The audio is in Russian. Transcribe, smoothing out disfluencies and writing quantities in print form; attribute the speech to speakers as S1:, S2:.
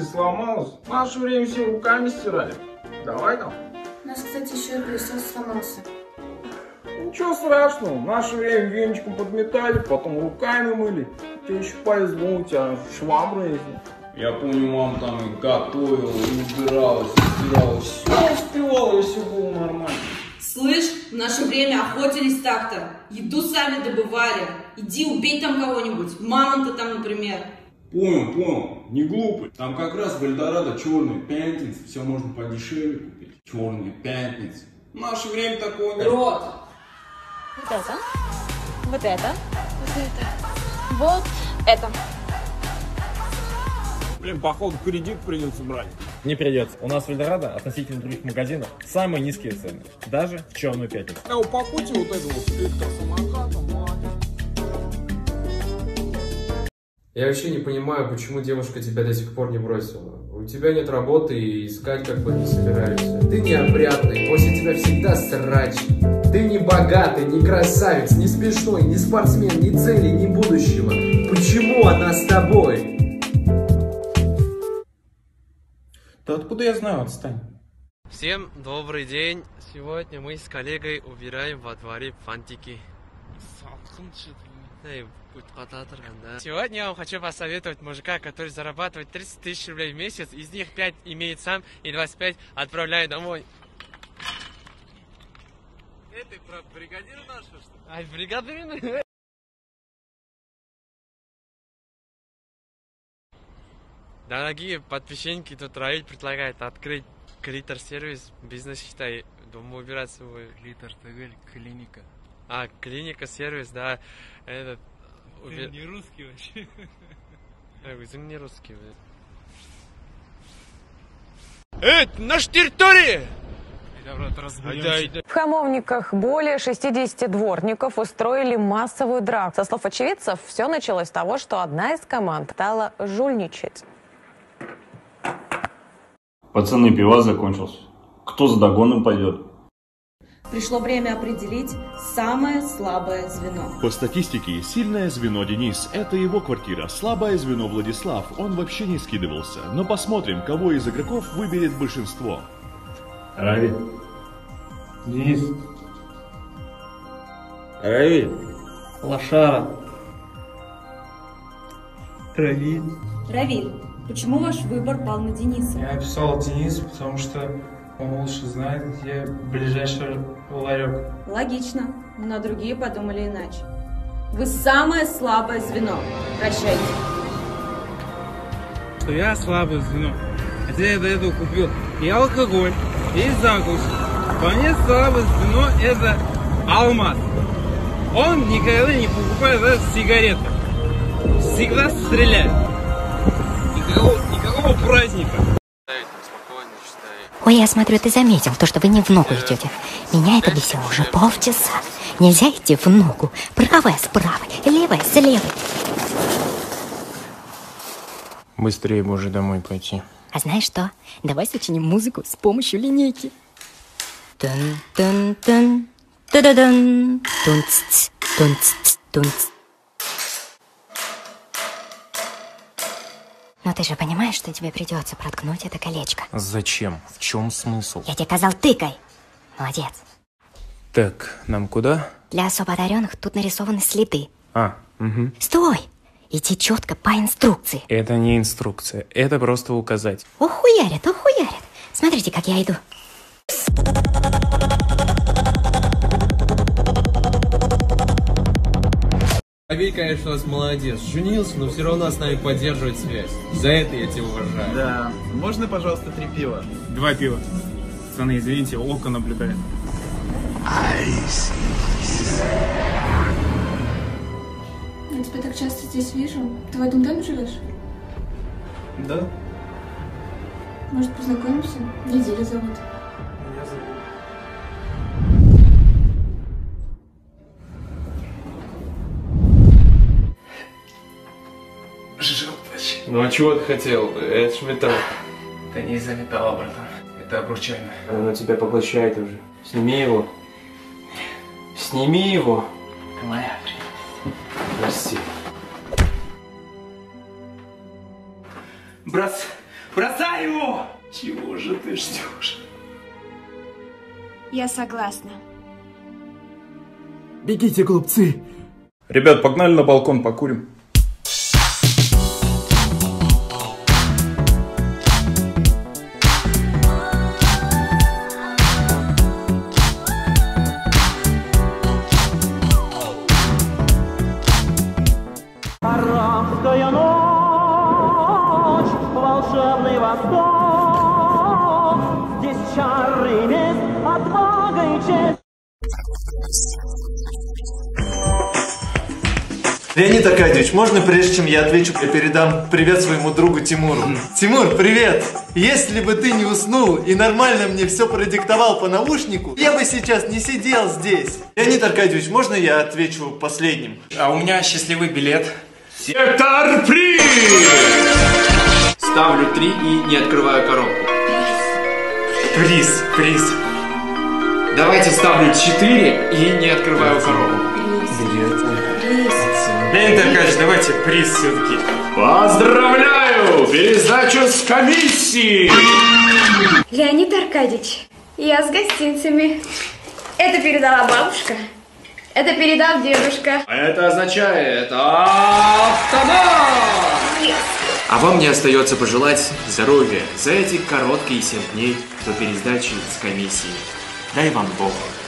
S1: если сломалась. В наше время все руками стирали. Давай там.
S2: У нас, кстати, еще и пылесос сломался.
S1: Ничего страшного. В наше время венчиком подметали, потом руками мыли. Тебе еще повезло, у тебя швабра есть. Я помню, мама там и готовила, и убиралась, и стирала. Все успевала, и все было нормально.
S3: Слышь, в наше время охотились так-то. Еду сами добывали. Иди убей там кого-нибудь. Мамонта там, например.
S1: Понял, не глупый. Там как раз в Эльдорадо черные пятницы. Все можно подешевле купить. Черные пятницы. В наше время такого нет.
S3: Рот.
S4: Вот это. Вот это. Вот это. Вот это.
S1: Блин, походу кредит придется брать.
S5: Не придется. У нас в Эльдорадо относительно других магазинов самые низкие цены. Даже в черную пятницу.
S1: Упакуйте вот это вот электросамокатом.
S6: Я вообще не понимаю, почему девушка тебя до сих пор не бросила. У тебя нет работы и искать как бы не собираешься. Ты неопрятный, после тебя всегда срач. Ты не богатый, не красавец, не смешной, не спортсмен, ни цели, ни будущего. Почему она с тобой?
S1: Да откуда я знаю, отстань.
S7: Всем добрый день. Сегодня мы с коллегой убираем во дворе фантики. Сегодня я вам хочу посоветовать мужика, который зарабатывает 30 тысяч рублей в месяц, из них 5 имеет сам и 25 отправляет домой. Это про бригадира нашего, что ли? Ай, бригадир? Дорогие подписчики, тут Равиль предлагает открыть клитор-сервис, бизнес, считай, дома убирать свой.
S8: Клитор ТГ, клиника.
S7: А, клиника-сервис, да, этот...
S8: Ты не русский вообще.
S7: Ты не русский, это наша территория!
S4: В Хамовниках более 60 дворников устроили массовую драку. Со слов очевидцев, все началось с того, что одна из команд стала жульничать.
S9: Пацаны, пивас закончился. Кто за догоном пойдет?
S3: Пришло время определить самое слабое звено.
S10: По статистике, сильное звено Денис – это его квартира. Слабое звено Владислав, он вообще не скидывался. Но посмотрим, кого из игроков выберет большинство.
S9: Равиль.
S1: Денис.
S9: Равиль.
S8: Лошара. Равиль.
S3: Равиль, почему ваш выбор пал на Дениса?
S8: Я написал Денису, потому что он лучше знает, где ближайший ларек.
S3: Логично, но другие подумали иначе. Вы самое слабое звено. Прощайте.
S8: Что я слабое звено. Хотя я до этого купил и алкоголь, и закусь. Вполне слабое звено – это Алмаз. Он никогда не покупает даже сигареты. Всегда стреляет. Никакого праздника.
S11: Ой, я смотрю, ты заметил то, что вы не в ногу идете. Меня это бесило уже полчаса. Нельзя идти в ногу. Правая с правой, левая с левой.
S7: Быстрее бы уже домой пойти.
S11: А знаешь что? Давай сочиним музыку с помощью линейки. Тун-тун-тун, та-да-дун, тун-ц-ц, тун-ц-ц, тун-ц. Но ты же понимаешь, что тебе придется проткнуть это колечко.
S7: Зачем? В чем смысл?
S11: Я тебе сказал, тыкай. Молодец.
S7: Так, нам куда?
S11: Для особо одаренных тут нарисованы следы.
S7: Угу.
S11: Стой! Иди четко по инструкции.
S7: Это не инструкция, это просто указать.
S11: Ухуярят, ухуярят. Смотрите, как я иду.
S7: Равиль, конечно, у нас молодец. Женился, но все равно с нами поддерживает связь. За это я тебя уважаю.
S8: Да. Можно, пожалуйста, 3 пива?
S1: 2 пива. Пацаны, извините, око наблюдает.
S2: Я тебя так часто здесь вижу. Ты в этом доме живешь?
S8: Да.
S2: Может, познакомимся? Неделя зовут.
S8: Меня зовут. Желточ.
S7: Ну а чего ты хотел? Это ж металл.
S8: Это не из-за металла, братан. Это обручально.
S7: Оно тебя поглощает уже. Сними его. Сними его.
S8: Это моя.
S7: Прости.
S8: Брат,
S12: Бросай его! Чего же ты ждешь?
S2: Я согласна.
S1: Бегите, глупцы! Ребят, погнали на балкон, покурим.
S13: Арабская ночь, волшебный восток, здесь чары, месть, отвага и честь.
S14: Леонид Аркадьевич, можно, прежде чем я отвечу, я передам привет своему другу Тимуру? Тимур, привет! Если бы ты не уснул и нормально мне все продиктовал по наушнику, я бы сейчас не сидел здесь. Леонид Аркадьевич, можно я отвечу последним?
S12: А у меня счастливый билет.
S14: Сектор приз!
S12: Ставлю 3 и не открываю коробку. Приз. Давайте ставлю 4 и не открываю коробку. Леонид Аркадьевич, давайте приз все-таки.
S10: Поздравляю! Пересдачу с комиссии!
S2: Леонид Аркадьевич, я с гостинцами. Это передала бабушка. Это передал дедушка.
S12: А это означает автомат!
S2: Yes.
S6: А вам не остается пожелать здоровья за эти короткие 7 дней до пересдачи с комиссией. Дай вам Бог.